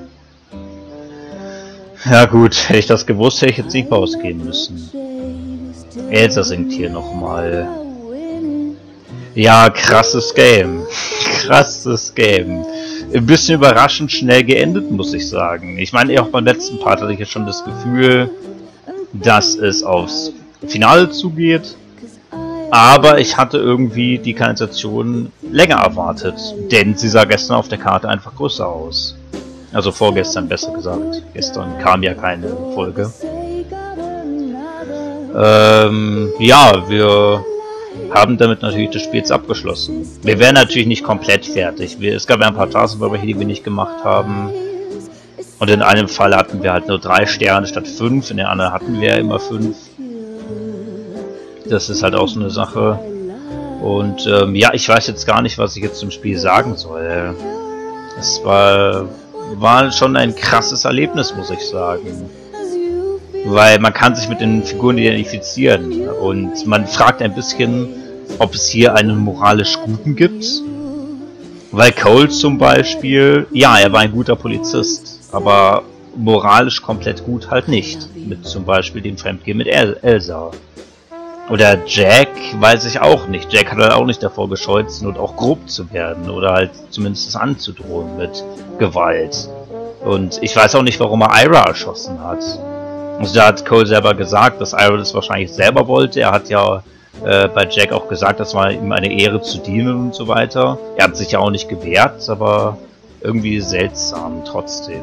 S1: Ja gut, hätte ich das gewusst, hätte ich jetzt nicht rausgehen müssen. Elsa singt hier nochmal. Ja, krasses Game. Krasses Game. Ein bisschen überraschend schnell geendet, muss ich sagen. Ich meine, auch beim letzten Part hatte ich ja schon das Gefühl, dass es aufs Finale zugeht. Aber ich hatte irgendwie die Kanalisation länger erwartet. Denn sie sah gestern auf der Karte einfach größer aus. Also vorgestern, besser gesagt. Gestern kam ja keine Folge. Ja, wir haben damit natürlich das Spiel jetzt abgeschlossen. Wir wären natürlich nicht komplett fertig. Es gab ja ein paar Taskbereiche, die wir nicht gemacht haben. Und in einem Fall hatten wir halt nur 3 Sterne statt 5. In den anderen hatten wir ja immer 5. Das ist halt auch so eine Sache. Und ja, ich weiß jetzt gar nicht, was ich jetzt zum Spiel sagen soll. Es war schon ein krasses Erlebnis, muss ich sagen. Weil man kann sich mit den Figuren identifizieren. Und man fragt ein bisschen, ob es hier einen moralisch Guten gibt. Weil Cole zum Beispiel, ja, er war ein guter Polizist, aber moralisch komplett gut halt nicht. Mit zum Beispiel dem Fremdgehen mit Elsa. Oder Jack, weiß ich auch nicht. Jack hat halt auch nicht davor gescheut, und auch grob zu werden. Oder halt zumindest das anzudrohen mit Gewalt. Und ich weiß auch nicht, warum er Ira erschossen hat. Also da hat Cole selber gesagt, dass Ira das wahrscheinlich selber wollte. Er hat ja bei Jack auch gesagt, das war ihm eine Ehre zu dienen und so weiter. Er hat sich ja auch nicht gewehrt, aber irgendwie seltsam trotzdem.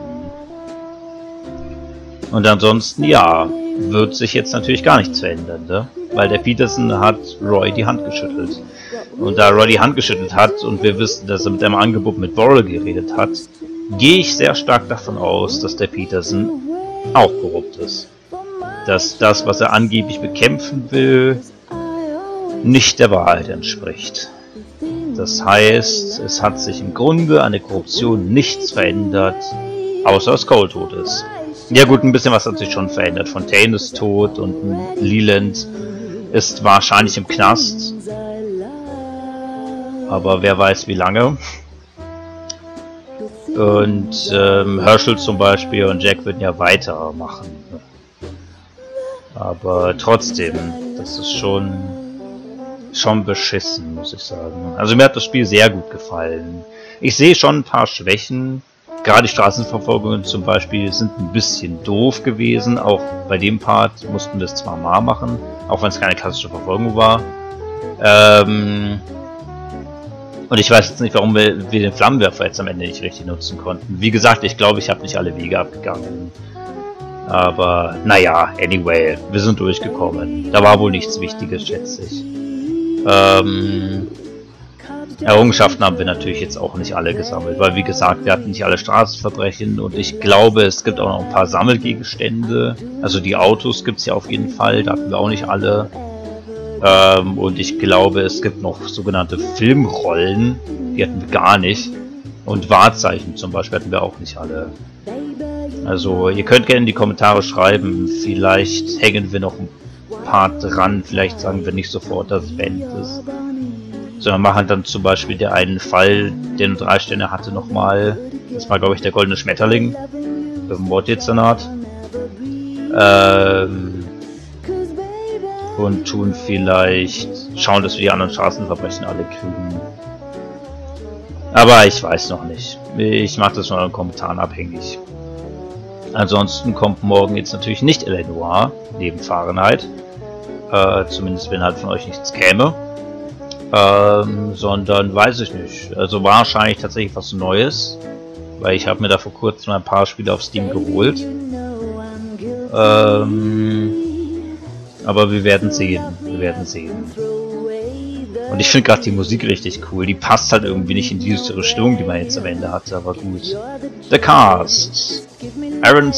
S1: Und ansonsten, ja, wird sich jetzt natürlich gar nichts verändern, ne? Weil der Peterson hat Roy die Hand geschüttelt. Und da Roy die Hand geschüttelt hat und wir wissen, dass er mit einem Angebot mit Burrell geredet hat, gehe ich sehr stark davon aus, dass der Peterson auch korrupt ist. Dass das, was er angeblich bekämpfen will, nicht der Wahrheit entspricht. Das heißt, es hat sich im Grunde an der Korruption nichts verändert, außer dass Cole tot ist. Ja gut, ein bisschen was hat sich schon verändert. Fontaine ist tot und Leland ist wahrscheinlich im Knast. Aber wer weiß wie lange. Und Herschel zum Beispiel und Jack würden ja weitermachen. Aber trotzdem, das ist schon beschissen, muss ich sagen. Also mir hat das Spiel sehr gut gefallen. Ich sehe schon ein paar Schwächen. Gerade die Straßenverfolgungen zum Beispiel sind ein bisschen doof gewesen. Auch bei dem Part mussten wir es zwar mal machen, auch wenn es keine klassische Verfolgung war. Und ich weiß jetzt nicht, warum wir den Flammenwerfer jetzt am Ende nicht richtig nutzen konnten. Wie gesagt, ich glaube, ich habe nicht alle Wege abgegangen. Aber naja, anyway, wir sind durchgekommen. Da war wohl nichts Wichtiges, schätze ich. Errungenschaften haben wir natürlich jetzt auch nicht alle gesammelt, weil wie gesagt, wir hatten nicht alle Straßenverbrechen und ich glaube, es gibt auch noch ein paar Sammelgegenstände. Also die Autos gibt es ja auf jeden Fall, da hatten wir auch nicht alle. Und ich glaube, es gibt noch sogenannte Filmrollen, die hatten wir gar nicht. Und Wahrzeichen zum Beispiel hatten wir auch nicht alle. Also ihr könnt gerne in die Kommentare schreiben, vielleicht hängen wir noch ein paar dran, vielleicht sagen wir nicht sofort, dass es beendet ist. Sondern machen dann zum Beispiel der einen Fall, der nur 3 Sterne hatte, nochmal. Das war glaube ich der goldene Schmetterling. Für den Morddezernat. Und tun vielleicht, schauen, dass wir die anderen Straßenverbrechen alle kriegen. Aber ich weiß noch nicht. Ich mache das von euren Kommentaren abhängig. Ansonsten kommt morgen jetzt natürlich nicht L.A. Noire, neben Fahrenheit. Zumindest wenn halt von euch nichts käme. Sondern weiß ich nicht. Also wahrscheinlich tatsächlich was Neues. Weil ich habe mir da vor kurzem ein paar Spiele auf Steam geholt. Aber wir werden sehen. Wir werden sehen. Und ich finde gerade die Musik richtig cool. Die passt halt irgendwie nicht in diese Stimmung, die man jetzt am Ende hatte, aber gut. The Cast. Aaron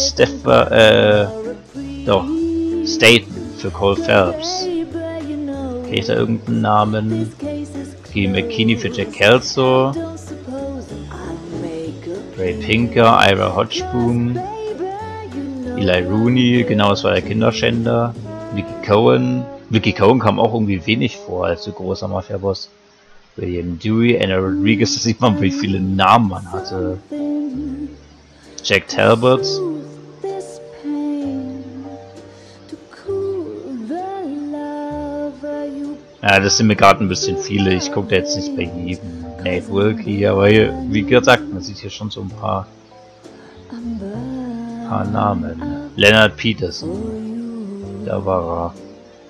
S1: Staten für Cole Phelps. Okay, ist da irgendeinen Namen? Okay, McKinney für Jack Kelso. Ray Pinker, Ira Hodgboom. Eli Rooney, genau, das war der Kinderschänder. Vicky Cohen. Vicky Cohen kam auch irgendwie wenig vor als so großer Mafia-Boss. William Dewey, Anna Rodriguez, da sieht man, wie viele Namen man hatte. Jack Talbot. Ja, das sind mir gerade ein bisschen viele. Ich gucke da jetzt nicht bei jedem. Nate Wilkie, aber hier, wie gesagt, man sieht hier schon so ein paar Namen. Leonard Peterson. Da war er.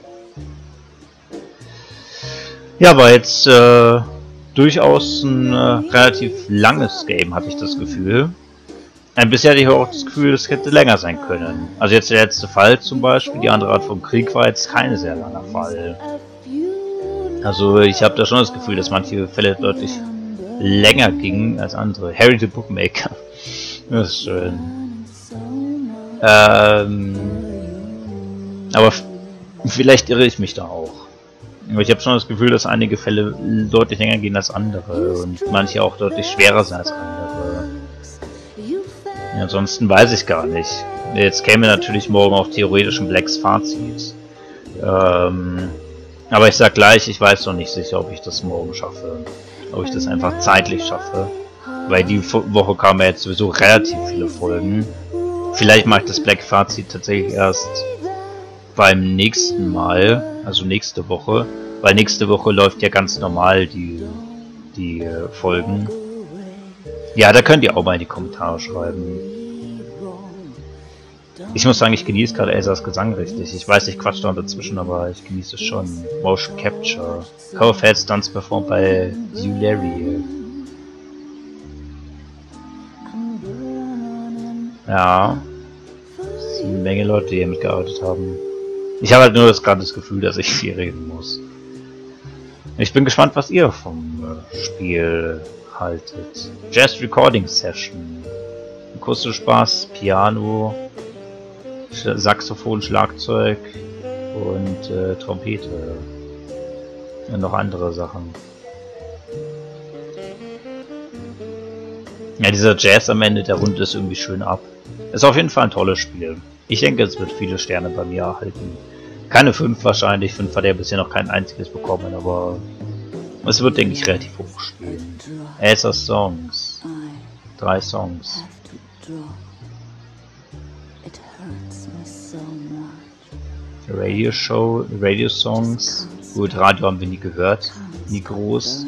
S1: Ja, war jetzt durchaus ein relativ langes Game, hatte ich das Gefühl. Bisher hatte ich auch das Gefühl, es hätte länger sein können. Also jetzt der letzte Fall zum Beispiel, die andere Art vom Krieg war jetzt kein sehr langer Fall. Also ich habe da schon das Gefühl, dass manche Fälle deutlich länger gingen als andere. Harry the Bookmaker. Das ist schön. Aber vielleicht irre ich mich da auch. Aber ich habe schon das Gefühl, dass einige Fälle deutlich länger gehen als andere und manche auch deutlich schwerer sind als andere. Ja, ansonsten weiß ich gar nicht. Jetzt käme natürlich morgen auch theoretisch ein Blacks Fazit. Aber ich sag gleich, ich weiß noch nicht sicher, ob ich das morgen schaffe. Ob ich das einfach zeitlich schaffe. Weil die Woche kamen ja jetzt sowieso relativ viele Folgen. Vielleicht mache ich das Black Fazit tatsächlich erst beim nächsten Mal, also nächste Woche. Weil nächste Woche läuft ja ganz normal die Folgen. Ja, da könnt ihr auch mal in die Kommentare schreiben. Ich muss sagen, ich genieße gerade Elsas Gesang richtig. Ich weiß, ich quatsch da dazwischen, aber ich genieße es schon. Motion Capture. Coverfeld Stunts performed bei Zulary. Ja. Es sind eine Menge Leute, die hier mitgearbeitet haben. Ich habe halt nur gerade das Gefühl, dass ich viel reden muss. Ich bin gespannt, was ihr vom Spiel haltet. Jazz Recording Session. Akustisch Bass, Piano, Saxophon, Schlagzeug und Trompete. Und noch andere Sachen. Ja, dieser Jazz am Ende, der rundet es irgendwie schön ab. Ist auf jeden Fall ein tolles Spiel. Ich denke, es wird viele Sterne bei mir erhalten. Keine 5 wahrscheinlich, 5 hat er bisher noch kein einziges bekommen, aber es wird, denke ich, relativ hoch stehen. Elsa Songs. 3 Songs. Radio Show, Radio Songs. Gut, Radio haben wir nie gehört. Nie groß.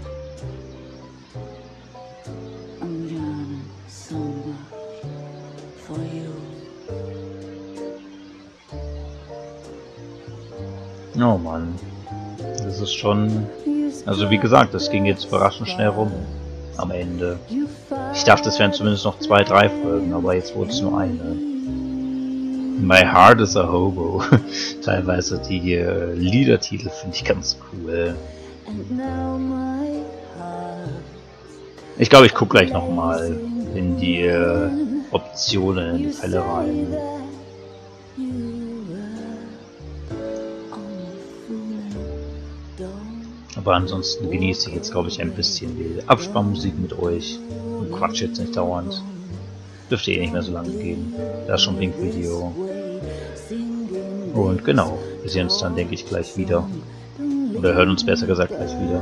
S1: Oh Mann. Das ist schon... Also wie gesagt, das ging jetzt überraschend schnell rum. Am Ende. Ich dachte, es wären zumindest noch 2, 3 Folgen, aber jetzt wurde es nur eine. My Heart is a Hobo. Teilweise die Liedertitel finde ich ganz cool. Ich glaube, ich gucke gleich nochmal in die Optionen, in die Fälle rein. Aber ansonsten genieße ich jetzt, glaube ich, ein bisschen die Abspannmusik mit euch und quatsch jetzt nicht dauernd. Dürfte eh nicht mehr so lange gehen. Da ist schon ein Link-Video. Und genau, wir sehen uns dann, denke ich, gleich wieder. Oder hören uns besser gesagt gleich wieder.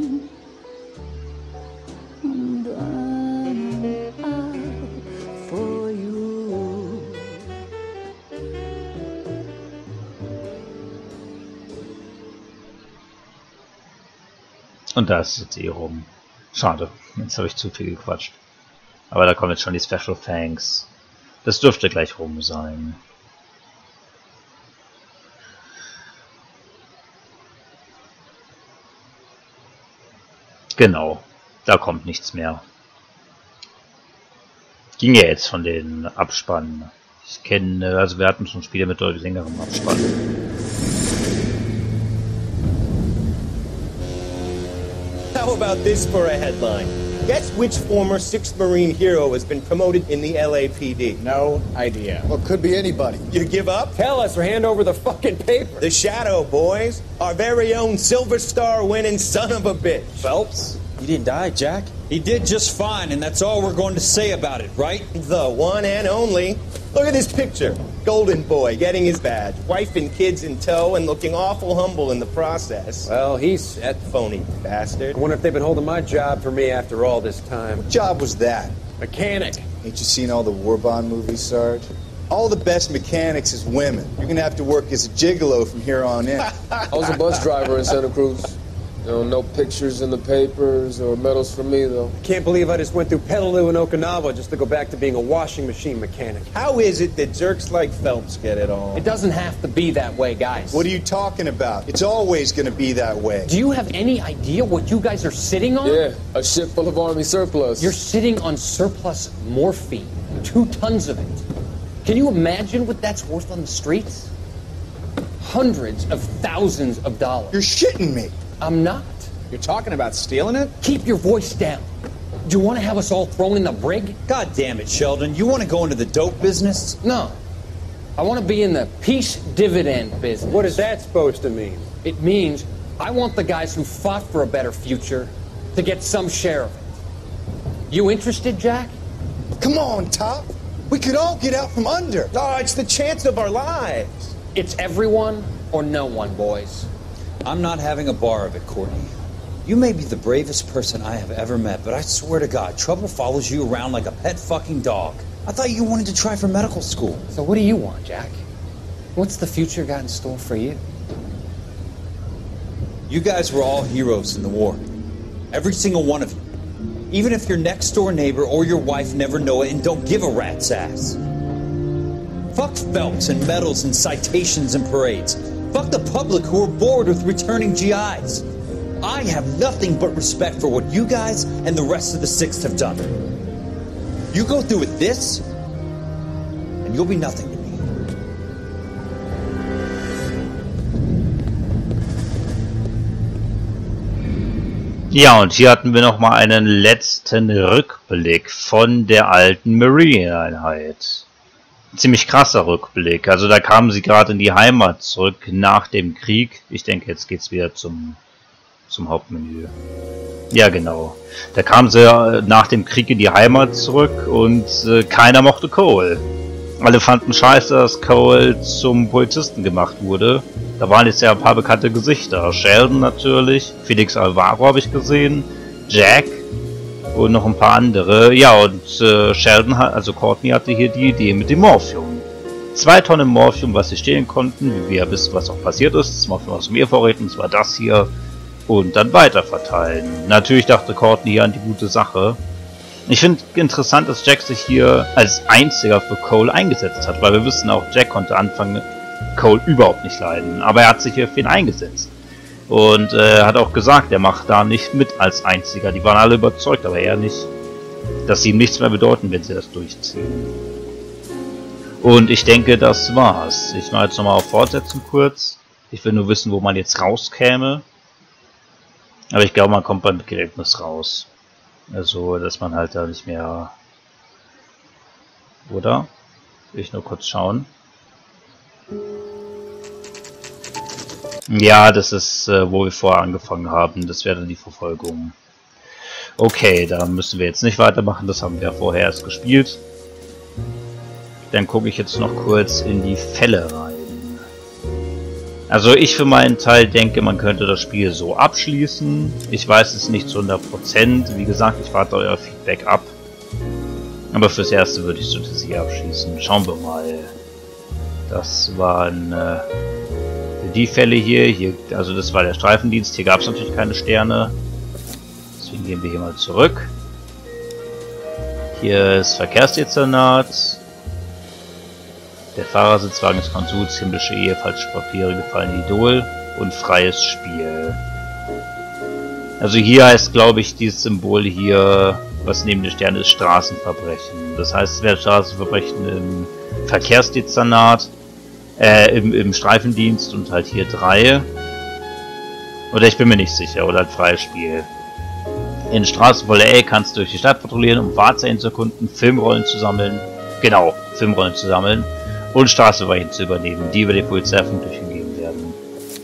S1: Und da ist es jetzt eh rum. Schade, jetzt habe ich zu viel gequatscht. Aber da kommen jetzt schon die Special Thanks. Das dürfte gleich rum sein. Genau, da kommt nichts mehr. Ging ja jetzt von den Abspannen. Ich kenne, also wir hatten schon Spiele mit deutlich längerem Abspann.
S13: How about this for a headline? Guess which former 6th Marine hero has been promoted in the LAPD? No idea.
S9: Well, it could be anybody.
S13: You give up? Tell us or hand over the fucking paper. The Shadow, boys. Our very own Silver Star winning son of a bitch. Phelps?
S12: He didn't die, Jack. He did just fine, and that's all we're going to say about it, right?
S13: The one and only. Look at this picture. Golden boy getting his badge. Wife and kids in tow and looking awful humble in the process.
S14: Well, he's set.
S13: Phony bastard.
S14: I wonder if they've been holding my job for me after all this time.
S9: What job was that?
S14: Mechanic.
S9: Ain't you seen all the war bond movies, Sarge? All the best mechanics is women. You're gonna have to work as a gigolo from here on in.
S15: I was a bus driver in Santa Cruz. You know, no pictures in the papers or medals for me, though.
S14: I can't believe I just went through Petaloo and Okinawa just to go back to being a washing machine mechanic.
S13: How is it that jerks like Phelps get it all?
S11: It doesn't have to be that way, guys.
S9: What are you talking about? It's always gonna be that way.
S11: Do you have any idea what you guys are sitting on?
S15: Yeah, a ship full of Army surplus.
S11: You're sitting on surplus morphine. 2 tons of it. Can you imagine what that's worth on the streets? Hundreds of thousands of dollars.
S9: You're shitting me.
S11: I'm not.
S13: You're talking about stealing it?
S11: Keep your voice down. Do you want to have us all thrown in the brig?
S12: God damn it, Sheldon. You want to go into the dope business?
S11: No. I want to be in the peace dividend business.
S14: What is that supposed to mean?
S11: It means I want the guys who fought for a better future to get some share of it. You interested, Jack?
S9: Come on, Top. We could all get out from under. Oh, it's the chance of our lives.
S11: It's everyone or no one, boys.
S4: I'm not having a bar of it, Courtney. You may be the bravest person I have ever met, but I swear to God, trouble follows you around like a pet fucking dog. I thought you wanted to try for medical school.
S11: So what do you want, Jack? What's the future got in store for you?
S4: You guys were all heroes in the war. Every single one of you. Even if your next door neighbor or your wife never know it and don't give a rat's ass. Fuck Phelps and medals and citations and parades. Fuck the public who are bored with returning GIs. I have nothing but respect for what you guys and the rest of the 6th have done. You go through with this, and you'll be nothing to me.
S1: Ja, und hier hatten wir nochmal einen letzten Rückblick von der alten Marine-Einheit. Ziemlich krasser Rückblick. Also da kamen sie gerade in die Heimat zurück nach dem Krieg. Ich denke, jetzt geht's wieder zum Hauptmenü. Ja, genau. Da kamen sie nach dem Krieg in die Heimat zurück und keiner mochte Cole. Alle fanden scheiße, dass Cole zum Polizisten gemacht wurde. Da waren jetzt ja ein paar bekannte Gesichter. Sheldon natürlich, Felix Alvaro habe ich gesehen, Jack und noch ein paar andere. Ja, und Sheldon, also Courtney, hatte hier die Idee mit dem Morphium. 2 Tonnen Morphium, was sie stehlen konnten, wie wir ja wissen, was auch passiert ist. Das Morphium aus dem Meervorräten, das war das hier. Und dann weiter verteilen. Natürlich dachte Courtney hier an die gute Sache. Ich finde interessant, dass Jack sich hier als einziger für Cole eingesetzt hat, weil wir wissen auch, Jack konnte anfangen Cole überhaupt nicht leiden, aber er hat sich hier für ihn eingesetzt. Und hat auch gesagt, er macht da nicht mit als einziger. Die waren alle überzeugt, aber er nicht, dass sie ihm nichts mehr bedeuten, wenn sie das durchziehen. Und ich denke, das war's. Ich mache jetzt nochmal auf Fortsetzen kurz. Ich will nur wissen, wo man jetzt rauskäme. Aber ich glaube, man kommt beim Begräbnis raus. Also, dass man halt da nicht mehr... Oder? Will ich nur kurz schauen. Ja, das ist, wo wir vorher angefangen haben. Das wäre dann die Verfolgung. Okay, da müssen wir jetzt nicht weitermachen. Das haben wir ja vorher erst gespielt. Dann gucke ich jetzt noch kurz in die Fälle rein. Also ich für meinen Teil denke, man könnte das Spiel so abschließen. Ich weiß es nicht zu 100%. Wie gesagt, ich warte euer Feedback ab. Aber fürs Erste würde ich so das hier abschließen. Schauen wir mal. Das waren die Fälle hier. Also das war der Streifendienst. Hier gab es natürlich keine Sterne. Deswegen gehen wir hier mal zurück. Hier ist Verkehrsdezernat. Der Fahrersitzwagen des Konsuls, himmlische Ehe, falsche Papiere, gefallene Idol und freies Spiel. Also hier heißt, glaube ich, dieses Symbol hier, was neben den Sternen ist, Straßenverbrechen. Das heißt, es wäre Straßenverbrechen im Verkehrsdezernat, im Streifendienst und halt hier 3. Oder ich bin mir nicht sicher, oder halt freies Spiel. In Straßenvolle A kannst du durch die Stadt patrouillieren, um Fahrzeuge zu erkunden, Filmrollen zu sammeln. Genau, Filmrollen zu sammeln. Und Straßenverbrechen zu übernehmen, die über den Polizeifunk durchgegeben werden.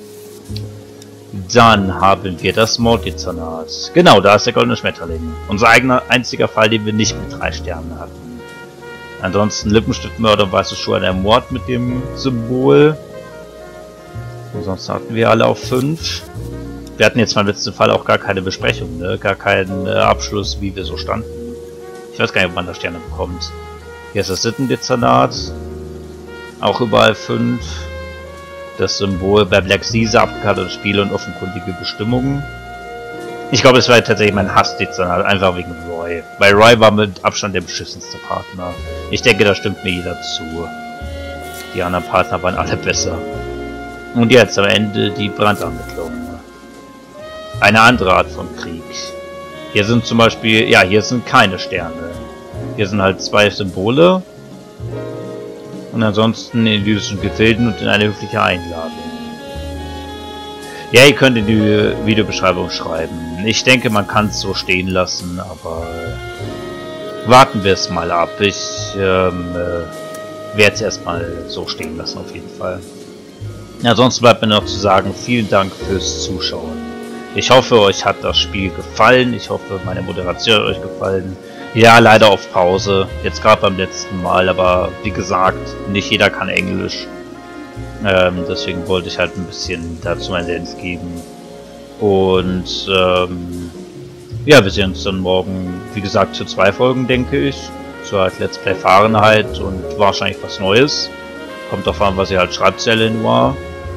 S1: Dann haben wir das Morddezernat. Genau, da ist der goldene Schmetterling. Unser eigener einziger Fall, den wir nicht mit 3 Sternen hatten. Ansonsten Lippenstiftmörder und weiße Schuhe, der Mord mit dem Symbol. Ansonsten hatten wir alle auf 5. Wir hatten jetzt beim letzten Fall auch gar keine Besprechung, ne? Gar keinen Abschluss, wie wir so standen. Ich weiß gar nicht, ob man da Sterne bekommt. Hier ist das Sittendezernat. Auch überall 5. Das Symbol bei Black Caesar, abgekartete Spiele und offenkundige Bestimmungen. Ich glaube, es war tatsächlich mein Hassdezernat, einfach wegen Roy. Weil Roy war mit Abstand der beschissenste Partner. Ich denke, da stimmt mir jeder zu. Die anderen Partner waren alle besser. Und jetzt am Ende die Brandermittlung. Eine andere Art von Krieg. Hier sind zum Beispiel, ja, hier sind keine Sterne. Hier sind halt 2 Symbole. Und ansonsten in jüdischen Gefilden und in eine höfliche Einladung. Ja, ihr könnt in die Videobeschreibung schreiben. Ich denke, man kann es so stehen lassen, aber warten wir es mal ab. Ich werde es erstmal so stehen lassen, auf jeden Fall. Ja, sonst bleibt mir noch zu sagen, vielen Dank fürs Zuschauen. Ich hoffe, euch hat das Spiel gefallen. Ich hoffe, meine Moderation hat euch gefallen. Ja, leider auf Pause. Jetzt gerade beim letzten Mal, aber wie gesagt, nicht jeder kann Englisch. Deswegen wollte ich halt ein bisschen dazu meinen Senf geben. Und ja, wir sehen uns dann morgen, wie gesagt, zu 2 Folgen, denke ich. So halt Let's Play Fahrenheit und wahrscheinlich was Neues. Kommt drauf an, was ihr halt schreibt, L.A. Noire.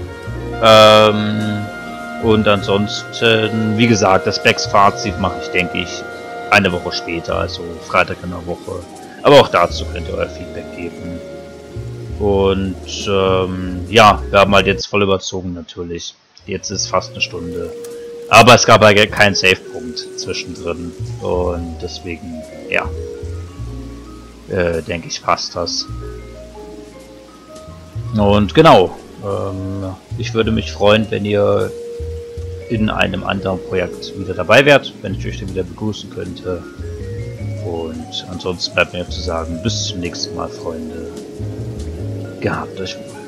S1: Und ansonsten, wie gesagt, das Specs-Fazit mache ich, denke ich, eine Woche später, also Freitag in der Woche. Aber auch dazu könnt ihr euer Feedback geben. Und ja, wir haben halt jetzt voll überzogen natürlich. Jetzt ist fast eine Stunde. Aber es gab halt keinen Save-Punkt zwischendrin. Und deswegen, ja, denke ich, passt das. Und genau, ich würde mich freuen, wenn ihr in einem anderen Projekt wieder dabei wärt, wenn ich euch dann wieder begrüßen könnte. Und ansonsten bleibt mir zu sagen, bis zum nächsten Mal, Freunde. Gehabt euch wohl.